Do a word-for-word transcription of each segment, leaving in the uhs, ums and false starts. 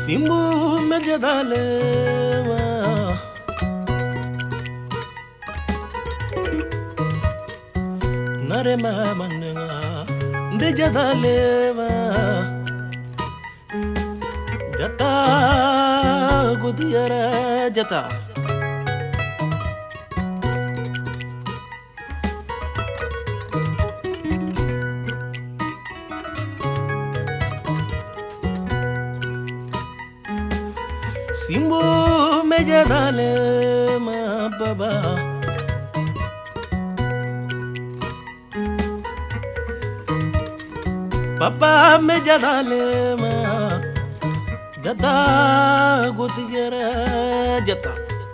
Simbu mejadalema Narema manenga Ndejadalema Jata gudiyara jata Simbu mejadalema baba Papa mejadalema Jata gudiyara jata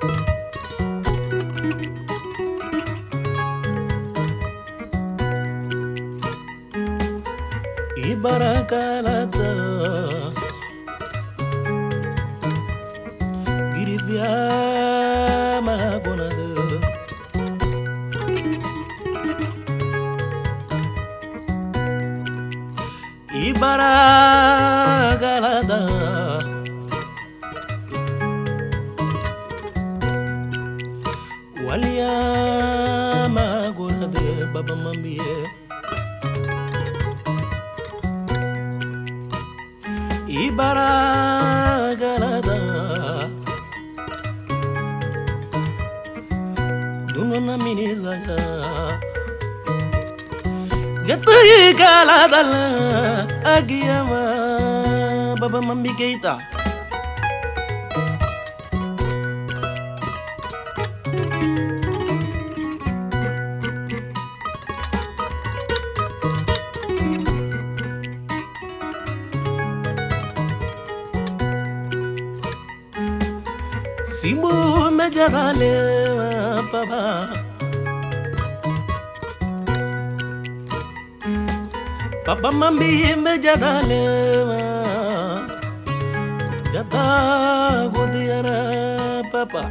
Ibarakalata Girivya magonada Ibarakalata Walia magonada baba mambiye Ibarakalata Dunona minizaga Jatuhi kaladala Agiyama Baba Mambi Keita Simbu mejadalema baba Papa Mambi mejadalema Jata gudiyara papa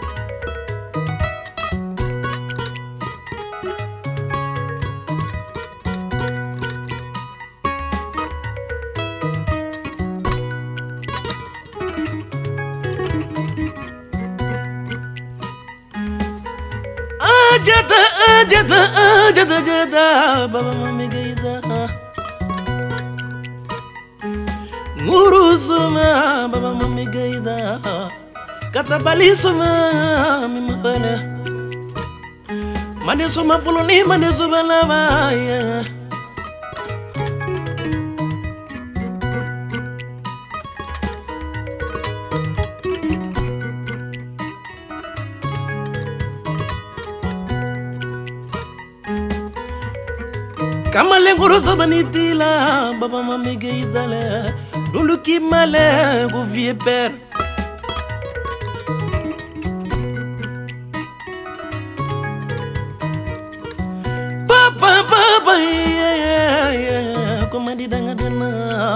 Jata jata jata jata baba Mambi Keita Ngurusuma baba Mambi Keita katabali suma mi mafana mane suma fuloni mane suma lavaya Kamale ngurusa banitila baba Mambi Keita le dulu kimale gu vie père papa papa yeah yeah komandi danga dana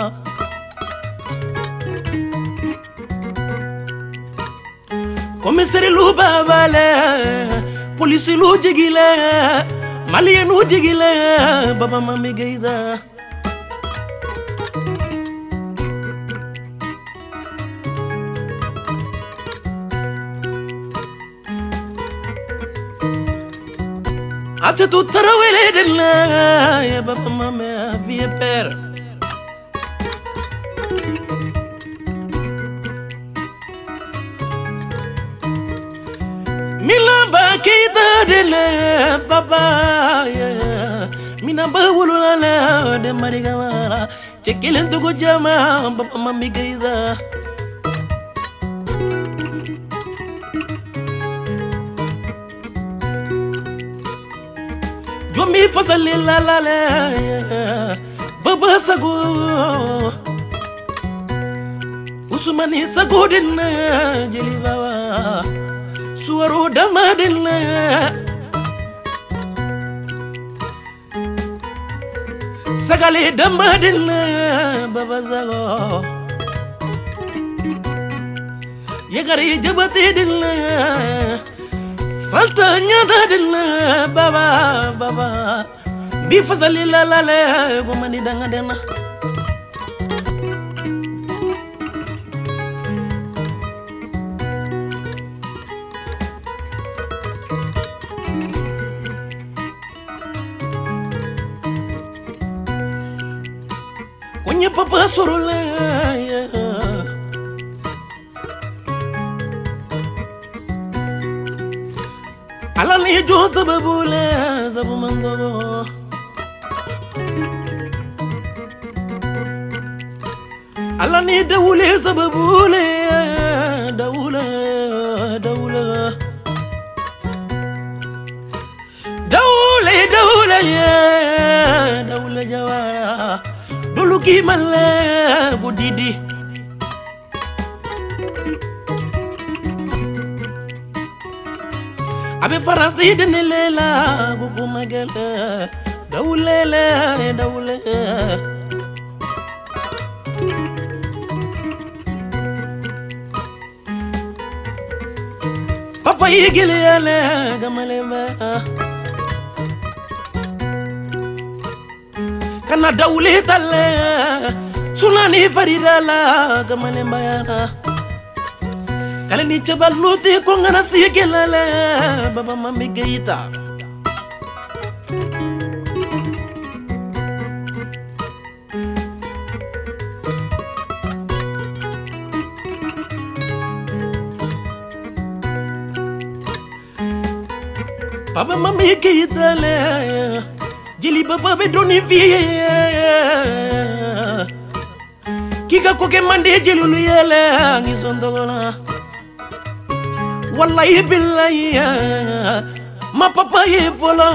komisari lu babale polisi lu jigile Malien lu jigile baba Mambi Keita Ase tu tarawele della ya baba Mambi vie père Milamba Keita della baba ya mina bawulula la de marigawara chekilen to go jama baba Mambi Keita Jomi fasali la la la baba sago Usmani sago dinna jeli baba suwaru dama dinna sagale dama dinna baba sago yegari jabati dinna falta nyada dinna baba baba bi fasali la la la go mani danga dena Onye papa sorole ala ni jo sababule sabu mandogo ala ni dawule sababule dawule dawule dawule dawule dawule jawara dulu ki male budidi abe farasi de lela gugu magala dawule dawule papa yigile yale gamalema kana dawule talle sunani farida la gamalema yana kala ni chabaluti ko ngana sigilale baba mami geita baba mami geita le jili baba be doni vie kika ko ke mande jilulu yele ngizondogola wallahi billahi ma papa ye vola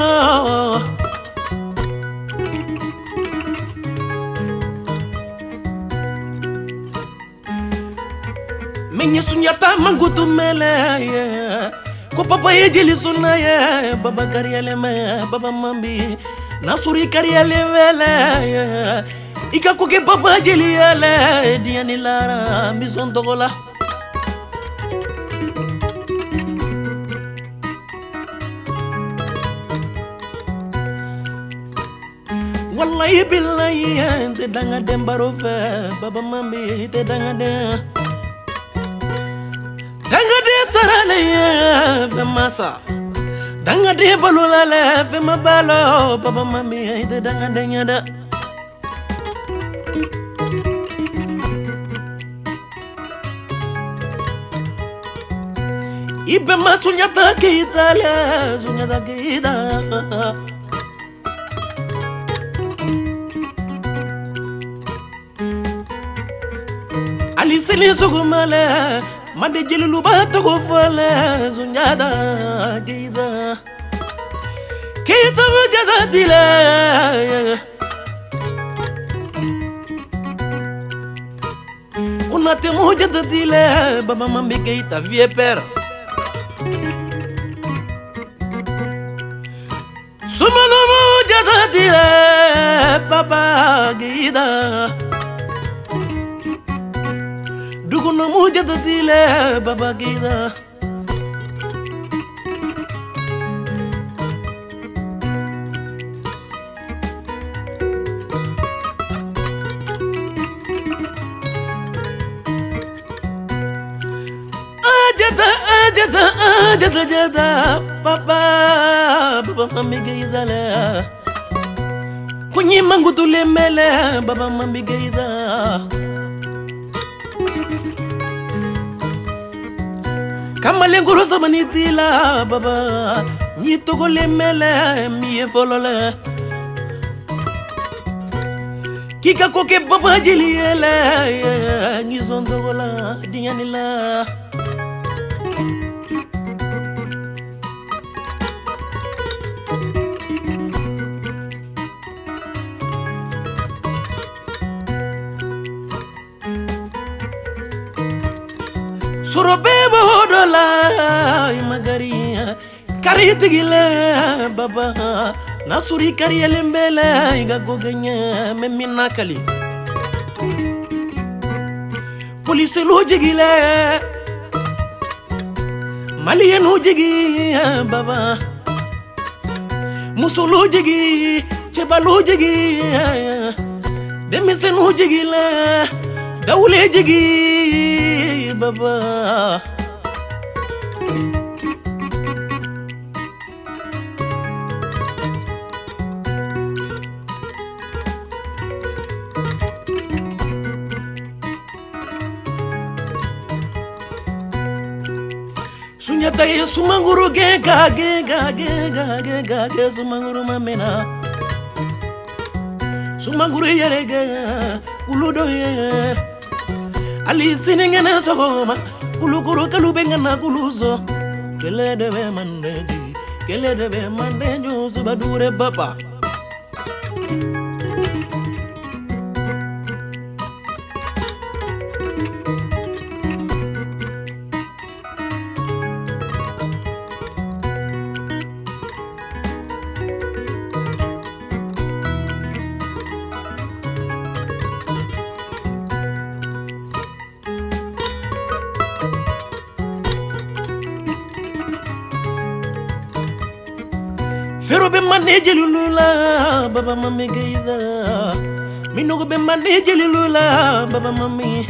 menye sunyata mangutu mele ko papa ye jeli sunna ye baba kariyale me baba mambi nasuri kariyale wele ika ko ke papa jeli yele diani lara mison dogola wallahi billahi te danga dem baro fe baba mami te danga de danga de sarale fe masa danga de balula le fe mabalo baba mami te danga de nyada ibe masunyata kita le sunyata kita ali seli sugumale mande jelilu ba togo fole sunyada kita kita wajada dile unate mujada dile baba mambi kita vie père sumano mujada dile baba kita duguno mujada dile baba gida ajada ajada ajada ajada baba baba mami gida la kunyi mangutu le mele baba mami gida kamale ngoro sabani dila baba ni togole mele mi folole kika koke baba jiliele ni zondogola dianila surobebo dola imagaria karitigile baba nasuri kariyele mbele iga gogenya memina kali police lo jigile malien ho jigi baba musolo jigi chebalo jigi demisen ho jigile dawle jigi baba Sunyata ye sumanguru gega gega gega gega ge sumanguru mamena sumanguru yerege uludo ye ali sinengena sogoma ulukuru kalubengana kuluzo kele debe mandedi kele debe mandejo subadure baba Fero be maneje lulula baba mami geida Minogo be maneje lulula baba mami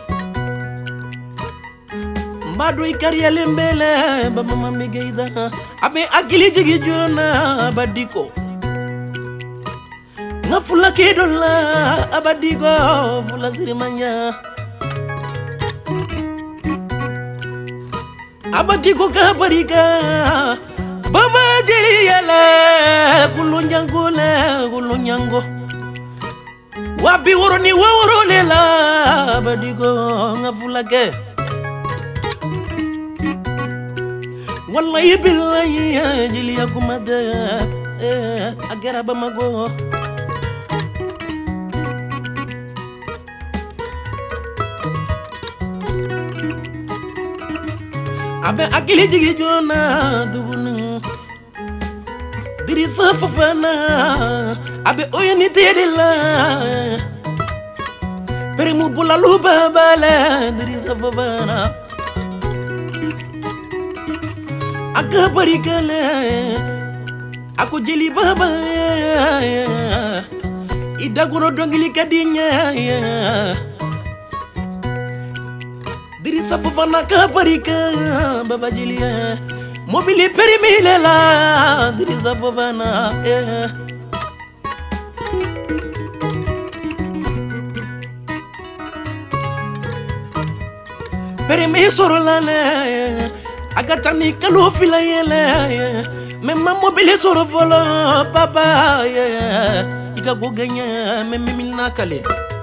Mbadu ikari ya lembele baba mami geida Abe agili jigi jona abadiko Nga fula kedola abadiko fula sirimanya Abadiko kabarika Baba jeli yala kulunyango la kulunyango Wabi woro ni woro lela badigo ngafulake Wallahi billahi jeli yakumada eh agera bamago Abe akili jigi jona dugunu Dirisa fofana Abe oyeni tedela Pere mu bula luba bala Dirisa fofana Aga barikale Aku jeli baba Ida guro dongili kadinya Dirisa fofana kabarika baba jilia mobili perimile la Dirisa fofana eh perimi soro la le agatani kalu fila yele memma mobili soro volo papa yeah iga goganya memmi minna kale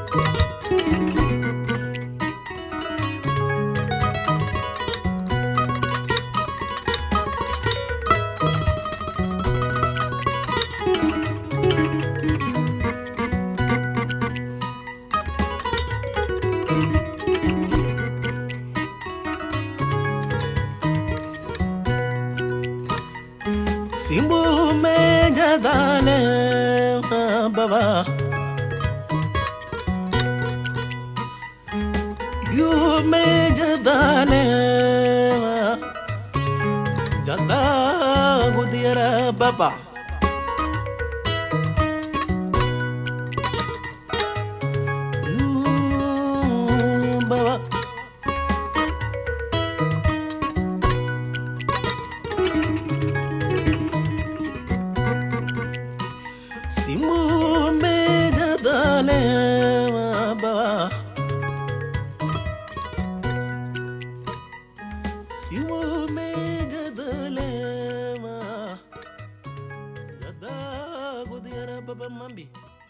Simbu meja dale baba You meja dale Jada gudiara baba You baba Simu meja dale baba Simu meja dale Jada gudiara baba mambi